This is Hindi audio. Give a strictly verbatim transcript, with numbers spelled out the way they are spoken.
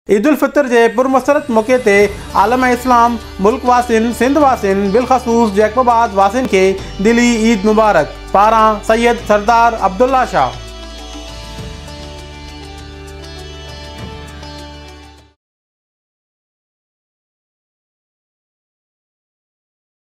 ईद उल फितर जे पुरमसरत मौके ते आलम इस्लाम मुल्क वासिन सिंध वासिन बिलखसूस जैकबाबाद वासिन के दिली ईद मुबारक। पारां सैयद सरदार अब्दुल्ला शाह।